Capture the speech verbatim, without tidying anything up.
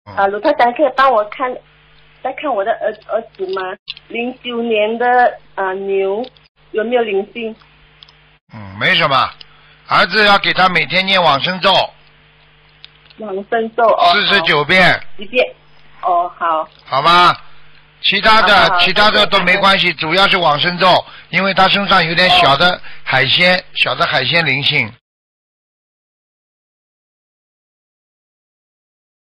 嗯、 啊，卢台长可以帮我看，再看我的儿儿子吗？零九年的啊牛有没有灵性？ 嗯，没什么。儿子要给他每天念往生咒， 往生咒哦， 四十九遍， 一遍。哦，好。 好吧。其他的好好好其他的都没关系，主要是往生咒，因为他身上有点小的海鲜，小的海鲜灵性。